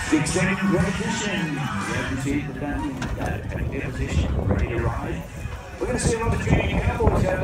6-second repetition. Grab your seat, put down, got it. Take a position, ready to ride. We're going to see a lot of junior cowboys out